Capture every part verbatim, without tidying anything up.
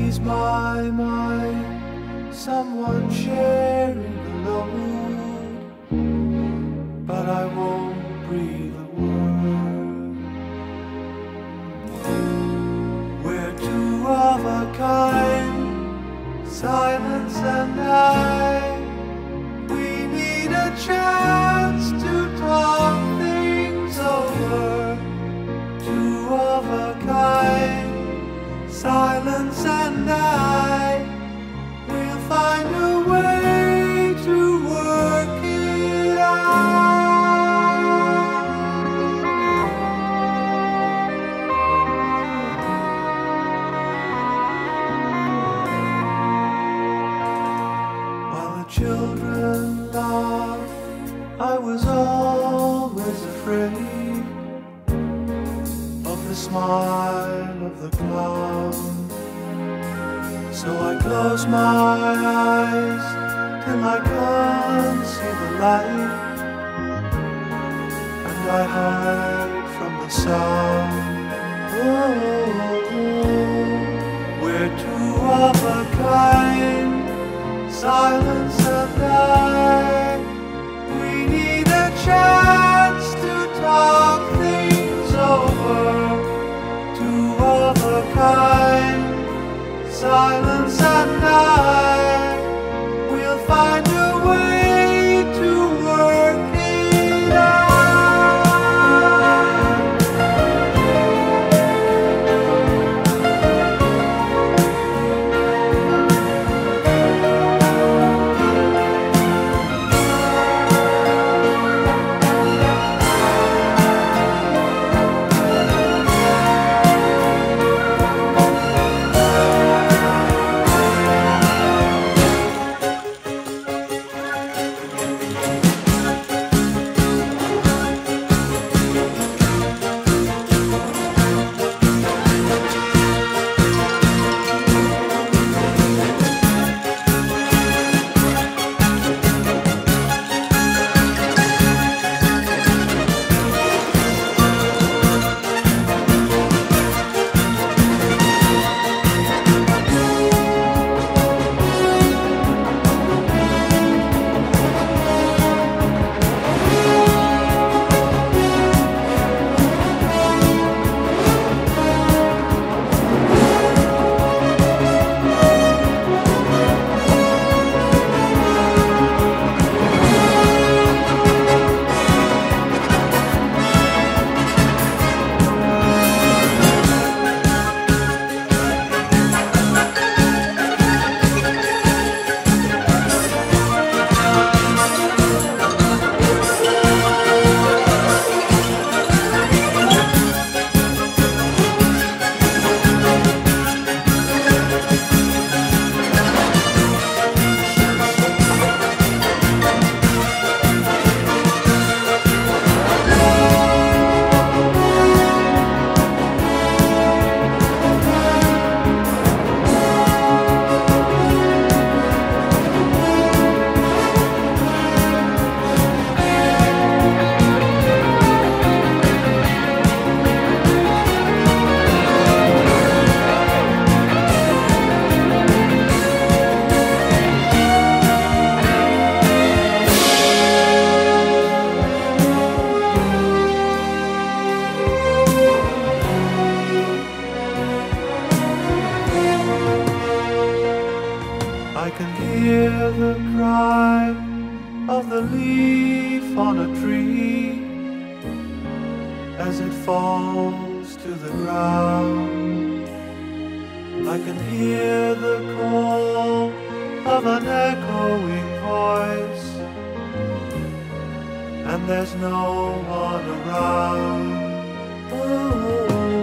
ease my mind, someone sharing a load, but I won't breathe a word. We're two of a kind, silence and I. We need a chance to talk things over. Two of a kind, silence and I. We'll find a way to work it out. While the children laughed, I was always afraid of the smile of the clown. So I close my eyes till I can't see the light, and I hide from the sound. Oh, we're two of a kind, silence and I. We need a chance to talk things over. Two of a kind, silence and I. We'll find a way to work it out. I can hear the cry of the leaf on a tree as it falls to the ground. I can hear the call of an echoing voice, and there's no one around. Oh,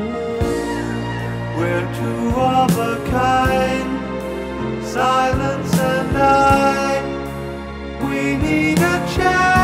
we're two of a kind, silence and I. We need a chance